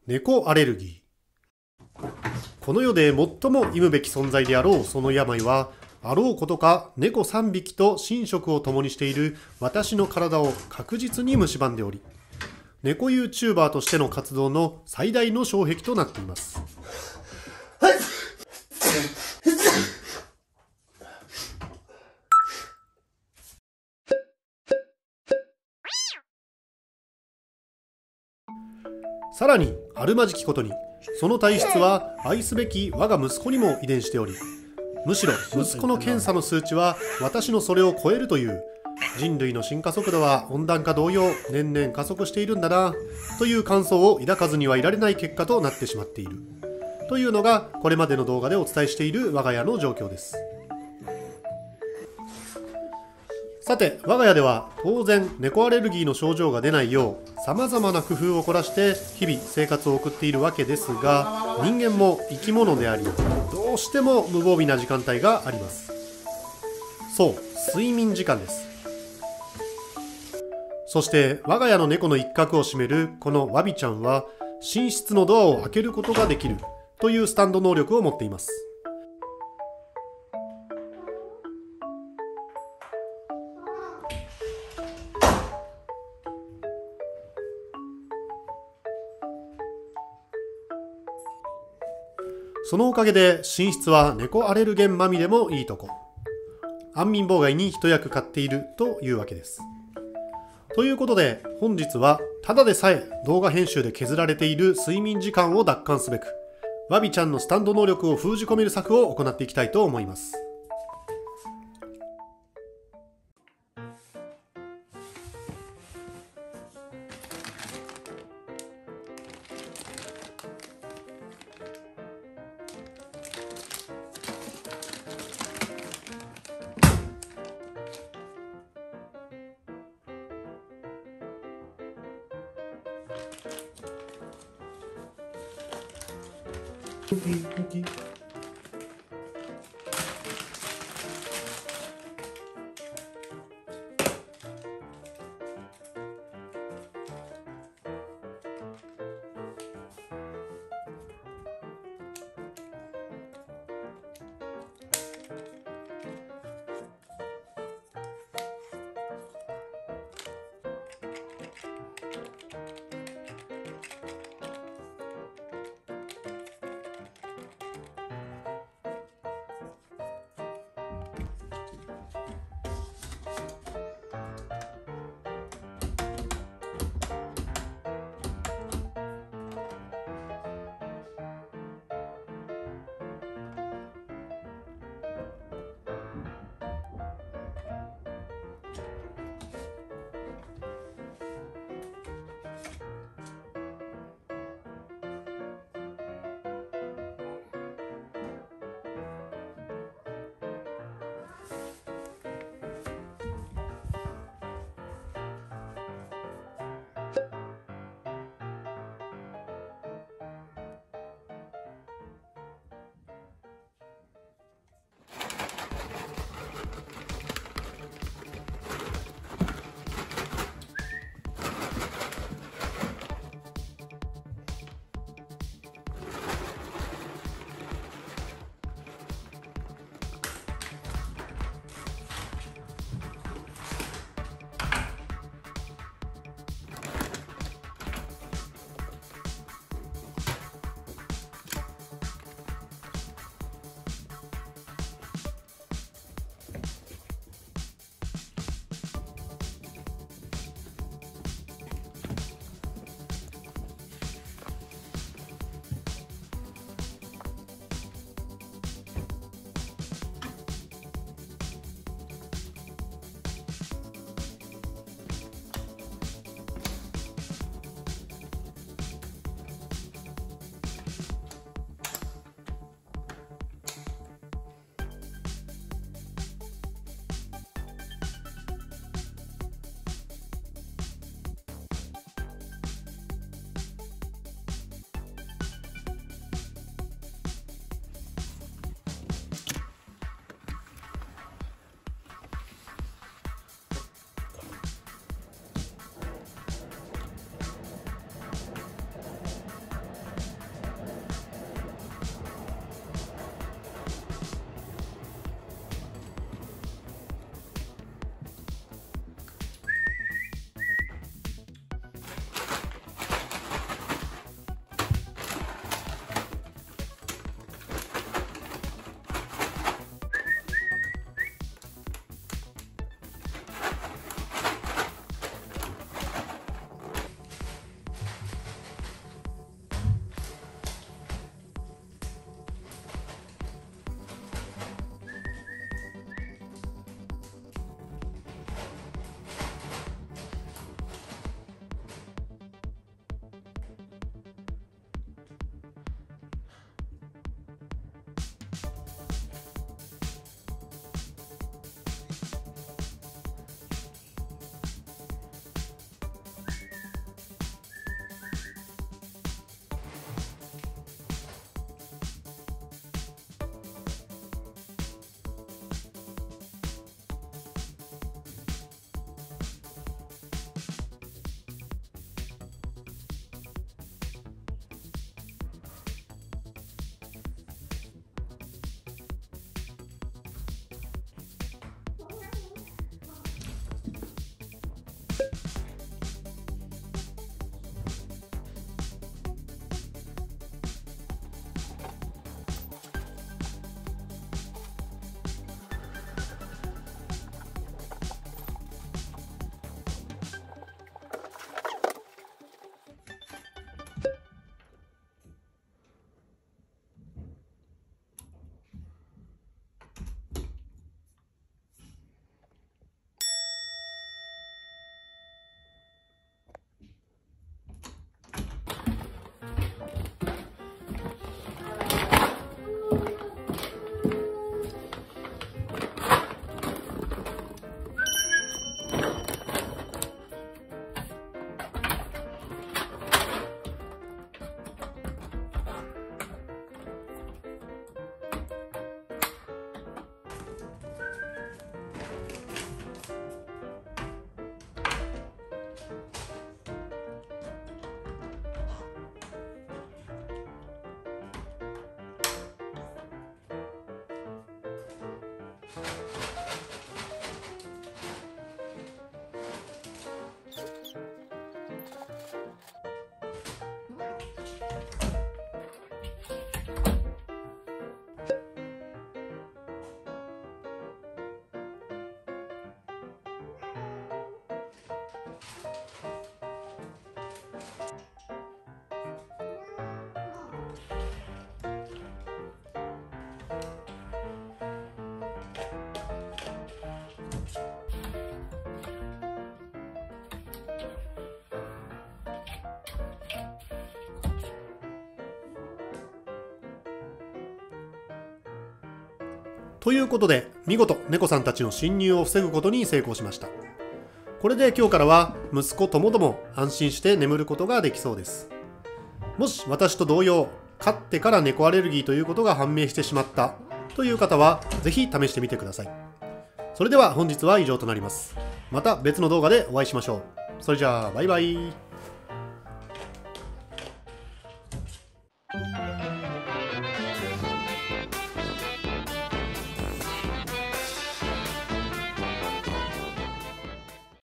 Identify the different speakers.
Speaker 1: 猫アレルギー。この世で最も忌むべき存在であろうその病は、あろうことか猫3匹と寝食を共にしている私の体を確実に蝕んでおり、猫 YouTuber としての活動の最大の障壁となっています。さらにあるまじきことに、その体質は愛すべき我が息子にも遺伝しており、むしろ息子の検査の数値は私のそれを超えるという、人類の進化速度は温暖化同様年々加速しているんだなという感想を抱かずにはいられない結果となってしまっているというのが、これまでの動画でお伝えしている我が家の状況です。さて、我が家では当然猫アレルギーの症状が出ないよう様々な工夫を凝らして日々生活を送っているわけですが、人間も生き物であり、どうしても無防備な時間帯があります。そう、睡眠時間です。そして我が家の猫の一角を占めるこのワビちゃんは、寝室のドアを開けることができるというスタンド能力を持っています。そのおかげで寝室は猫アレルゲンまみれもいいとこ。安眠妨害に一役買っているというわけです。ということで本日はただでさえ動画編集で削られている睡眠時間を奪還すべく、ワビちゃんのスタンド能力を封じ込める策を行っていきたいと思います。 ということで、見事猫さんたちの侵入を防ぐことに成功しました。これで今日からは息子ともども安心して眠ることができそうです。もし私と同様、飼ってから猫アレルギーということが判明してしまったという方は、ぜひ試してみてください。それでは本日は以上となります。また別の動画でお会いしましょう。それじゃあバイバイ。